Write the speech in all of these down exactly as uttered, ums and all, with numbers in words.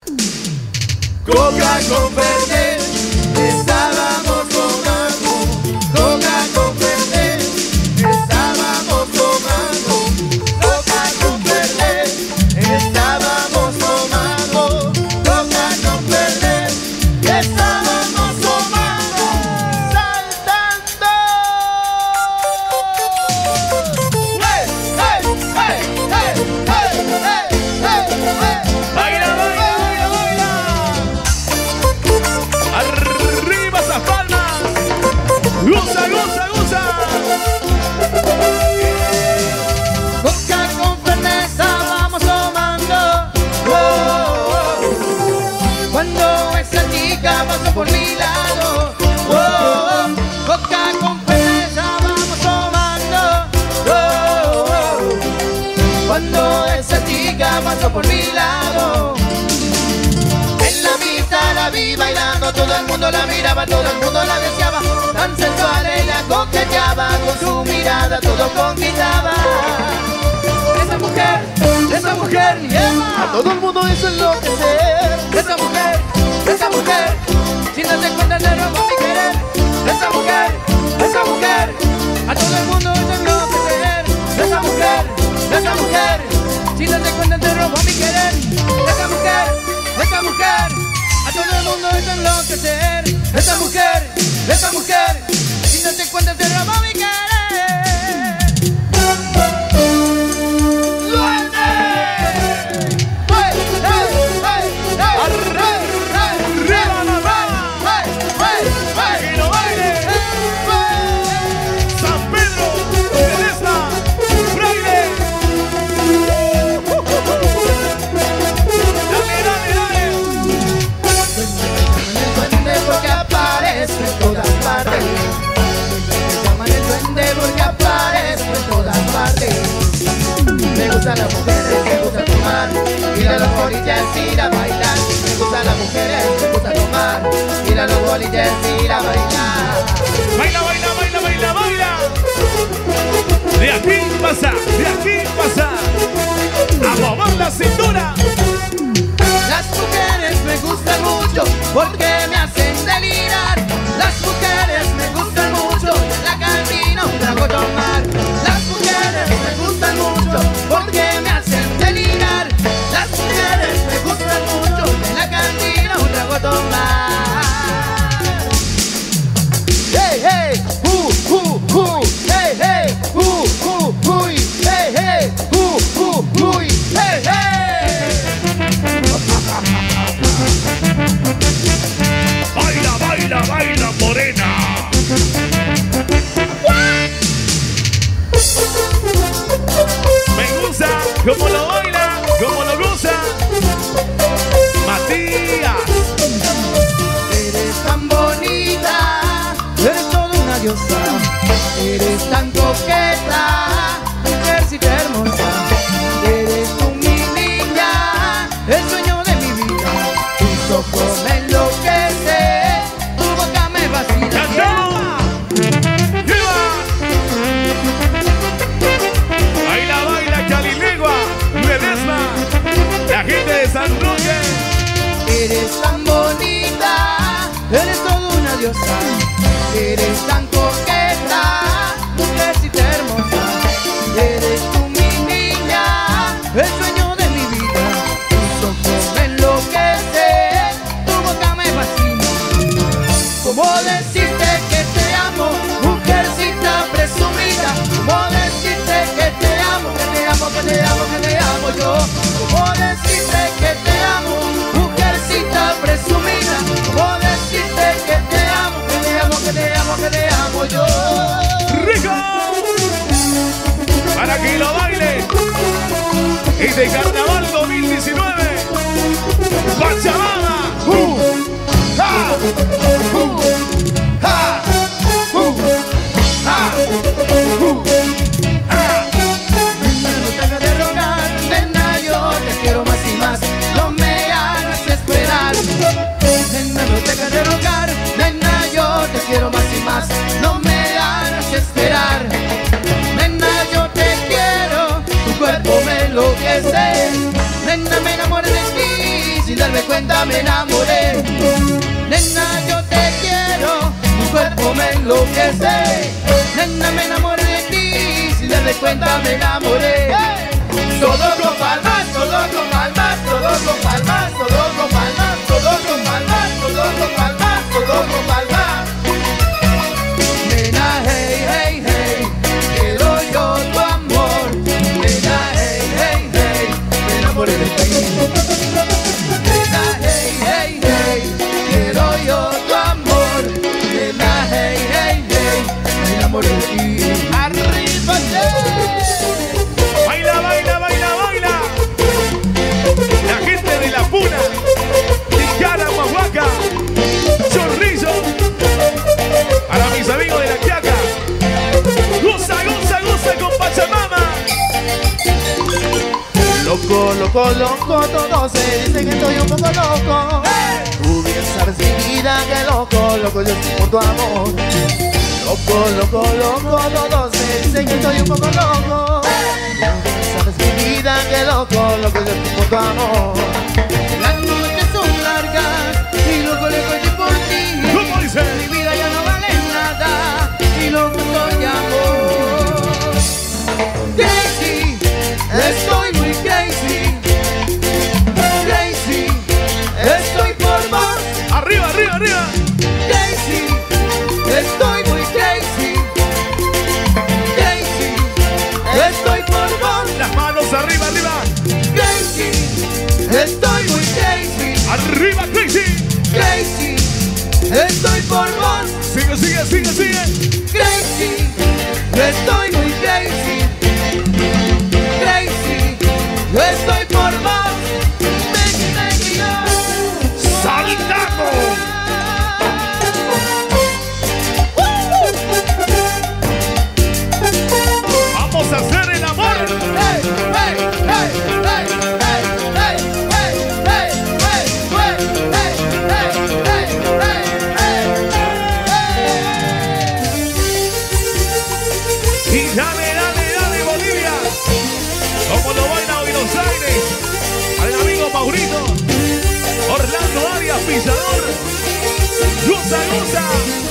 Coca con Fernet, estábamos tomando. Coca con Fernet, estábamos tomando. Coca con Fernet, estábamos tomando. Coca con Fernet, estábamos tomando. Saltando. ¡Hey, hey, hey, hey, hey, hey, hey, hey! ¡Baila, baila, baila, baila! ¡Arriba esas palmas! ¡Goza, goza, goza! Coca con Fernet estábamos tomando. Oh, oh, oh. Cuando esa chica pasó por mi lado. Oh, oh. Coca con Fernet estábamos tomando. Oh, oh, oh. Cuando esa chica pasó por mi lado. En la pista la vi bailando, todo el mundo la miraba, todo el mundo la deseaba. Tan sensual ella coqueteaba, con su mirada todo conquistaba. Esa mujer, esa mujer lleva a todo el mundo hizo enloquecer. Esa mujer, esa mujer, sin darse cuenta te robó mi querer. Esa mujer, esa mujer, a todo el mundo hizo enloquecer. Esa mujer, esa mujer, sin darse cuenta te robó mi querer. Esa mujer, esa mujer, a todo el mundo hizo enloquecer. Esa mujer, esa mujer, sin darse cuenta te robó mi querer. ¡Duende! ¡Hey, hey, hey, hey! ¡Arriba la mano! ¡Hey, hey, hey! ¡Que no baile! ¡San Pedro! ¡Teresa! ¡Fraile! ¡Dale, dale, dale! El duende porque aparece en todas partes. Llaman el duende porque aparece en todas partes. Me gustan las mujeres, me gusta tomar, ir a los boliches, ir a bailar. Me gustan las mujeres, me gusta tomar, ir a los boliches, ir a bailar. Baila, baila, baila, baila, baila. De aquí pasa, de aquí pasa. A mover la cintura. Las mujeres me gustan mucho porque me hacen delirar. Las mujeres me gustan mucho y en la cantina un trago tomar. Las mujeres me gustan mucho porque me hacen delirar. Las mujeres me gustan mucho y en la cantina un trago tomar. Hey, hey, uh, uh, uh, hey, hey, uh, uh, uy, hey, hey, uh, uh, uy, hey, hey. Baila, baila, baila, morena. Me gusta como lo baila, como lo goza. Matías. Eres tan bonita, eres toda una diosa. Eres tan coqueta, mujercita hermosa. Eres tú mi niña, el sueño de mi vida. Tus ojos me enloquecen, tu boca me vacila. ¡Lleva! Baila, baila, Calilegua, Ledesma, la gente de San Roque. Eres tan bonita, eres toda una diosa. Eres tan coqueta, mujercita hermosa. Eres tú mi niña, el sueño de mi vida. Tus ojos me enloquecen, tu boca me fascina. ¿Cómo decirte que te amo, mujercita presumida? ¿Cómo decirte que te amo, que te amo, que te amo, que te amo yo? ¿Cómo decirte que te amo, mujercita presumida? ¿Cómo decirte que te amo, que te amo, que te amo, que te amo yo? ¡Rico! Para que lo baile. Y de Carnaval dos mil diecinueve. Pachamama. Uh, ha, uh, ha, uh, ha, uh, ha. No te hagas de rogar, nena, yo te quiero más y más. No me hagas esperar. Nena, no te hagas de rogar, nena, yo te quiero más y más. No me hagas esperar. Nena, yo te quiero, tu cuerpo me enloquece. Nena, me enamoré de ti sin darme cuenta me enamoré. Nena, yo te quiero, tu cuerpo me enloquece. Nena, me enamoré de ti, si te das cuenta me enamoré. Todo con palmas, todo con palmas, todo con palmas, todo con palmas, todo con palmas, todo con palmas, todo con palmas. Nena, hey, hey, hey, quiero yo tu amor. Nena, hey, hey, hey, me enamoré de ti. Nena, hey, hey, hey, quiero yo tu amor. Nena, hey, hey, hey, me enamoré de ti. ¡Arriba, yeah! Baila, baila, baila, baila. La gente de La Puna, Ticara, Mahuaca, Chorrillo. Para mis amigos de La Quiaca. Goza, goza, goza con Pachamama. Loco, loco, loco, todos se dicen que estoy un poco loco. Tú bien sabes mi vida, que loco, loco, yo estoy por tu amor. Loco, loco, loco, todos se dicen que estoy un poco loco. Tú bien sabes mi vida, que loco, loco, yo estoy por tu amor. Las noches son largas y loco, loco, estoy por ti. ¿Cómo dice? Mi vida ya no vale nada y loco soy amor. Crazy, estoy muy crazy. Crazy, estoy por vos. Arriba, arriba, arriba. Crazy, estoy muy crazy. Crazy, estoy por vos. Las manos arriba, arriba. Crazy, estoy muy crazy. Arriba, crazy. Crazy, estoy por vos. Sigue, sigue, sigue, sigue. Crazy, estoy muy crazy. Crazy, yo estoy por vos. Baby, baby, yo. ¡Saltamos! Vamos a hacer el amor. Hey, hey, hey, hey, hey, hey, hey, hey, hey, hey, hey, hey, hey, hey. Y dale, dale, dale, Bolivia. Como lo baila Buenos Aires. Al amigo Maurito. Orlando Arias, Pisador. Goza, goza.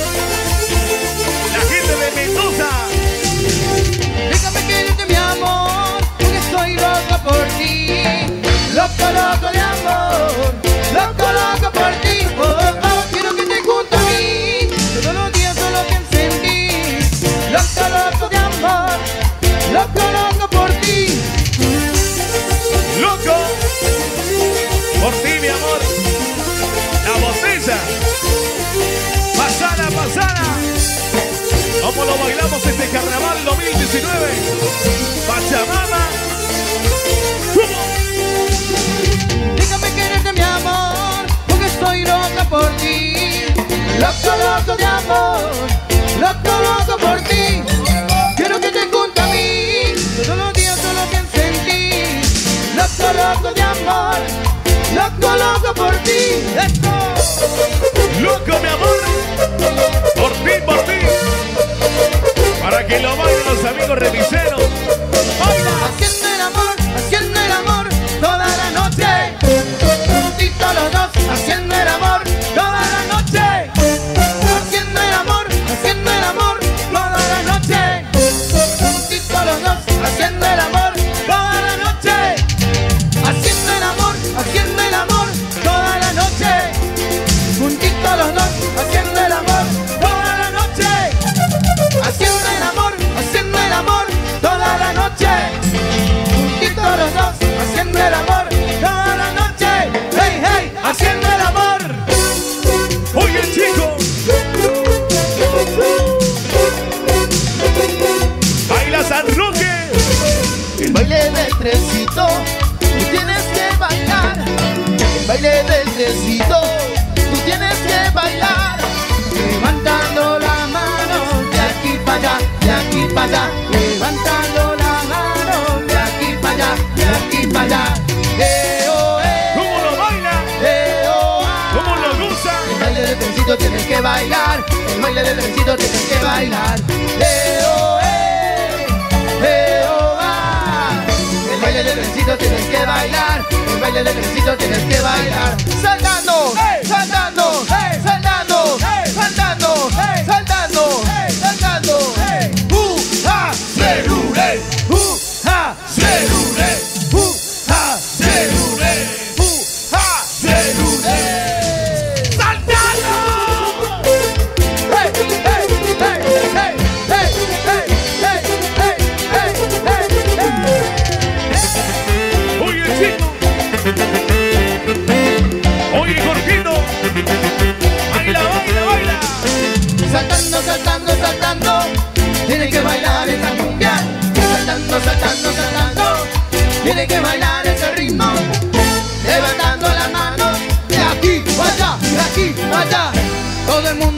La gente de Mendoza. Déjame quererte, mi amor, porque estoy loco por ti. Loco, loco de amor, loco, loco por ti. Oh, oh, oh, quiero que te junto a mí, todos los días solo pienso en ti. Loco, loco de amor, loco, loco por ti. Loco. Por ti, mi amor. La botella. Pasala, pasala. Como lo bailamos este carnaval dos mil diecinueve. Pachamama. ¿Cómo? Déjame quererte, mi amor, porque estoy loca por ti. Loco, loco de amor, loco, loco por ti. Quiero que te junto a mí, todos los días solo pienso en ti. Loco, loco de amor, loco, loco por ti. Esto. Loco, mi amor. Por ti, por ti. Para que lo bailen los amigos remiseros. ¡Baila! Haciendo el amor, haciendo el amor toda la noche. Juntitos los dos, haciendo el amor toda la noche. Haciendo el amor, haciendo el amor toda la noche. Juntitos los dos, haciendo el amor toda la noche. Haciendo el amor, haciendo el amor toda la noche. Juntitos los dos, haciendo el amor toda la noche. Haciendo el amor, haciendo el amor toda la noche. Juntitos los dos, haciendo el amor toda la noche. Hey, hey, haciendo el amor. Oye, chicos. Baila San Roque. El baile del trencito, tú tienes que bailar. El baile del trencito, tú tienes que bailar. Levantando la mano de aquí para allá, de aquí para allá. Levantando la mano de aquí para allá, de aquí para allá. Eh, oh, eh, ¿Cómo lo baila? eh, oh, ah. ¿Cómo lo goza? El baile del trencito tienes que bailar. El baile del trencito tienes que bailar. Eh, oh, eh, eh, oh, ah. El baile del trencito tienes que bailar. El baile de trencito tienes que bailar. Saltando, saltando, saltando, saltando, saltando, saltando. Uh, ha, cerure, uh, ha, cerure, uh, ha, cerure, uh, ha, cerure. Saltando. Hey, hey, hey, hey, hey, hey, hey, hey, hey, hey, hey. Oye, chico. Oye, Jorgito. Baila, baila, baila. Saltando, saltando, saltando, tiene que bailar esa cumbia. Saltando, saltando, saltando, tiene que bailar ese ritmo. Levantando las manos, de aquí para allá, de aquí para allá. Todo el mundo